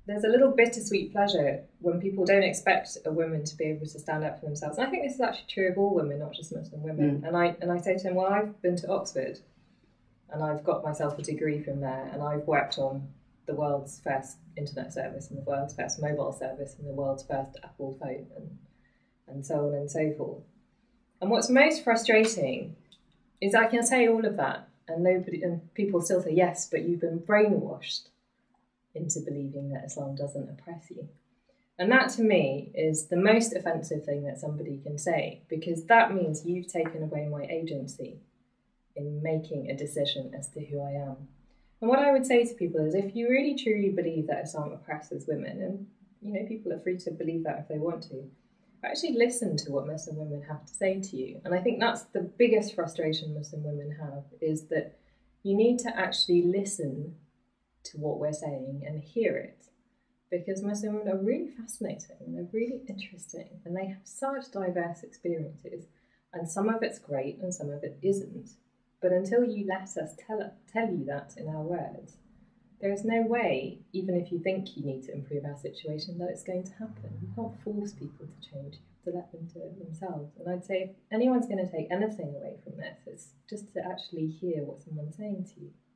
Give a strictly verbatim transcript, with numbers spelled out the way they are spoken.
there's a little bittersweet pleasure when people don't expect a woman to be able to stand up for themselves. And I think this is actually true of all women, not just Muslim women. Mm. And I and I say to them, well, I've been to Oxford and I've got myself a degree from there, and I've worked on the world's first internet service and the world's first mobile service and the world's first Apple phone and, and so on and so forth. And what's most frustrating is I can say all of that and nobody and people still say, yes, but you've been brainwashed into believing that Islam doesn't oppress you. And that to me is the most offensive thing that somebody can say, because that means you've taken away my agency in making a decision as to who I am. And what I would say to people is, if you really truly believe that Islam oppresses women, and you know, people are free to believe that if they want to, actually listen to what Muslim women have to say to you. And I think that's the biggest frustration Muslim women have, is that you need to actually listen to what we're saying and hear it. Because Muslim women are really fascinating and they're really interesting and they have such diverse experiences, and some of it's great and some of it isn't. But until you let us tell, tell you that in our words, there is no way, even if you think you need to improve our situation, that it's going to happen. You can't force people to change. You have to let them do it themselves. And I'd say if anyone's going to take anything away from this, it's just to actually hear what someone's saying to you.